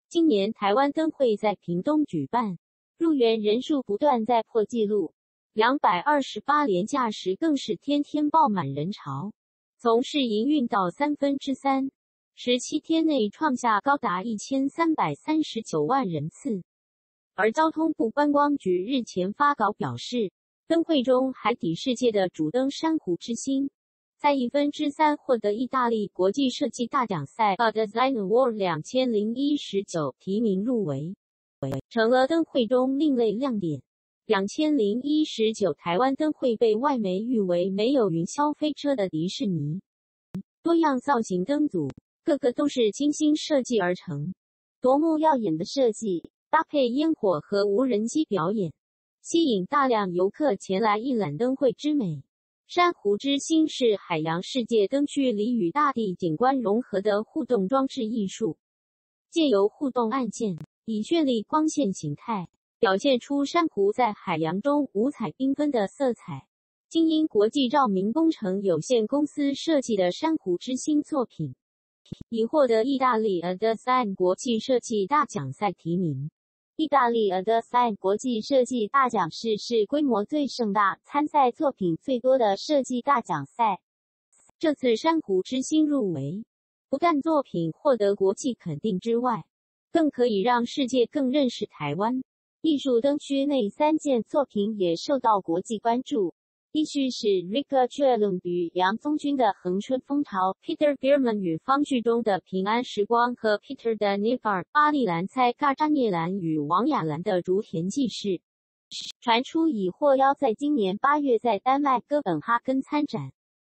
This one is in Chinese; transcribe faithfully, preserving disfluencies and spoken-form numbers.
今年台湾灯会在屏东举办，入园人数不断在破纪录，两百二十八连假时更是天天爆满人潮，从试营运到三分之三，十七天内创下高达一千三百三十九万人次。而交通部观光局日前发稿表示，灯会中海底世界的主灯珊瑚之星，在一分之三获得意大利国际设计大奖赛 A Design Award 两千零十九提名入围，成了灯会中另类亮点。两千零十九台湾灯会被外媒誉为没有云霄飞车的迪士尼，多样造型灯组，个个都是精心设计而成，夺目耀眼的设计搭配烟火和无人机表演，吸引大量游客前来一览灯会之美。珊瑚之星是海洋世界灯区里与大地景观融合的互动装置艺术，借由互动按键，以绚丽光线形态，表现出珊瑚在海洋中五彩缤纷的色彩。精英国际照明工程有限公司设计的珊瑚之星作品，已获得意大利 A Design 国际设计大奖赛提名。意大利 A Design 国际设计大奖赛是规模最盛大、参赛作品最多的设计大奖赛。这次珊瑚之星入围，不但作品获得国际肯定之外，更可以让世界更认识台湾。艺术灯区内三件作品也受到国际关注。依序是 Rica Jewelum 与杨宗军的《恒春风潮》， Peter Bierman 与方旭中的《平安时光》和 Peter 的 Nifar， 巴利兰猜嘎扎涅兰与王雅兰的《竹田纪事》。传出已获邀在今年八月在丹麦哥本哈根参展。